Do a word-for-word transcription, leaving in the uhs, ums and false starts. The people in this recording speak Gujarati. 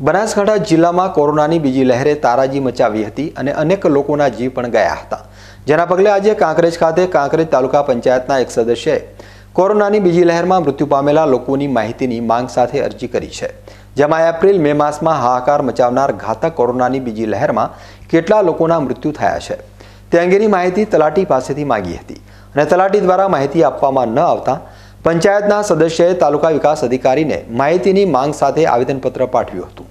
બનાસકાંઠા જિલ્લામાં કોરોનાની બીજી લહેરે તારાજી મચાવી હતી અને અનેક લોકોના જીવ પણ ગયા હતા, જેના પગલે આજે કાંકરેજ ખાતે કાંકરેજ તાલુકા પંચાયતના એક સદસ્યએ કોરોનાની બીજી લહેરમાં મૃત્યુ પામેલા લોકોની માહિતીની માંગ સાથે અરજી કરી છે, જેમાં એપ્રિલ મે માસમાં હાહાકાર મચાવનાર ઘાતક કોરોનાની બીજી લહેરમાં કેટલા લોકોના મૃત્યુ થયા છે તે અંગેની માહિતી તલાટી પાસેથી માંગી હતી અને તલાટી દ્વારા માહિતી આપવામાં ન આવતા પંચાયતના સદસ્યએ તાલુકા વિકાસ અધિકારીને માહિતીની માંગ સાથે આવેદનપત્ર પાઠવ્યું હતું।